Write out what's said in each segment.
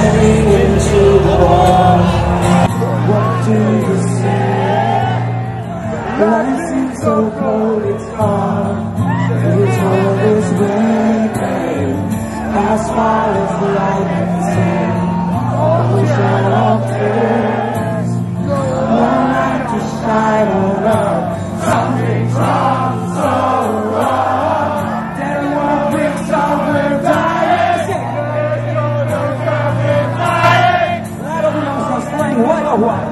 staring into the wall. What do you say? Life seems so cold, it's hard. It's always raining. As far as the eye can see, always shine on tears. No light to shine on up. Something's wrong, so wrong. That one brings on we're dying. I don't know if I'm playing what or what.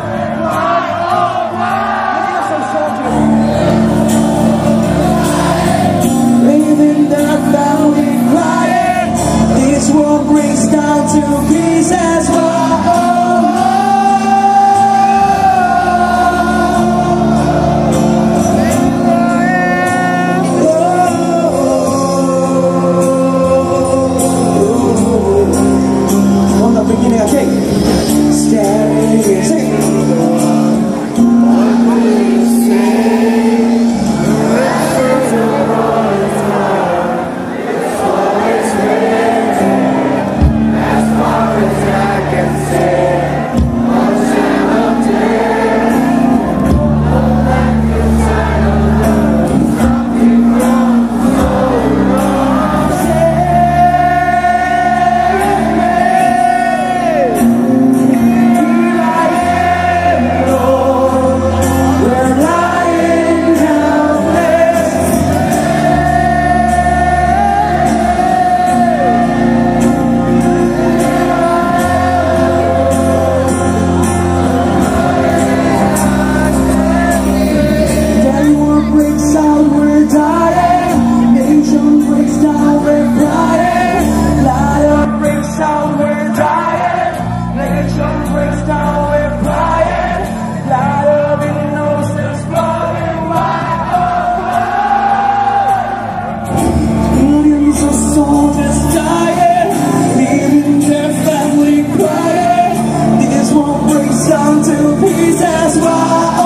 Living that valley crying. This world breaks down to pieces. On the beginning, okay. Staring into down to pieces.